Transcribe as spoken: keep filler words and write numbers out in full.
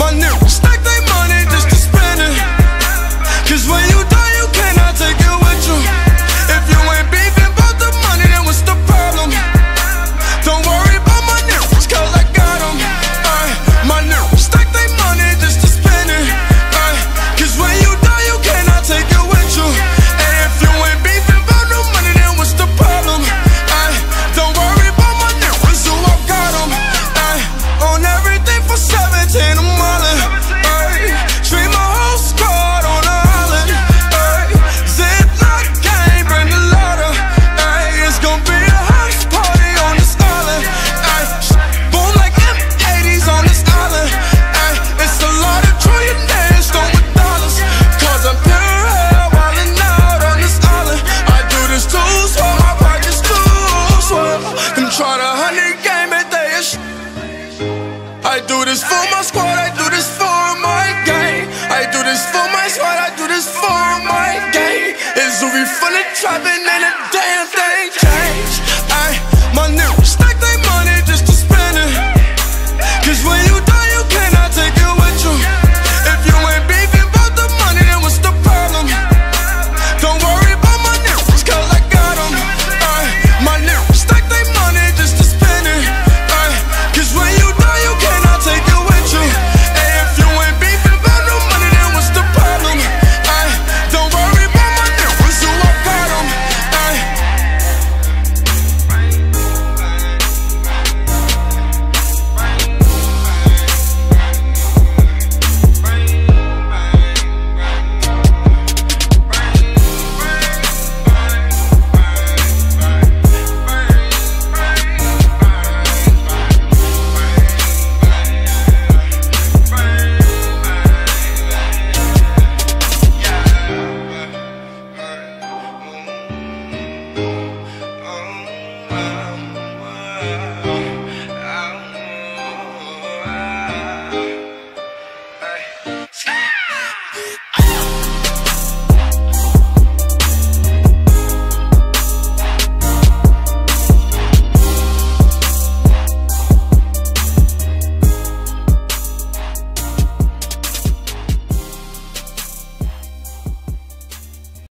My niggas stack they money just to spend it. Cause when you die, you cannot take it with you. If you ain't beefing about the money, then what's the problem? Don't worry about my niggas, cause I got them. Ay, my niggas stack they money just to spend it. Ay, cause when you die, you cannot take it with you. And if you ain't beefing about no money, then what's the problem? Ay, don't worry about my niggas, who I got them. Ay, on everything for seventeen, I'm wildin'. Ay, treat my whole squad on the island. Ay, Ziploc gang, bring the ladder. Ay, it's gon' be a house party on this island. Ay, boom like M eighties on this island. Ay, it's a lot of trillionaires throwing dollars. Cause I'm pure hell wildin' out on this island. I do this too swell, my pockets too swell. Them try to honey game it, they is I do this for my squad, I do this for my gang. I do this for my squad, I do this for my gang. It's Zuri full of trapping and a damn thing changed. I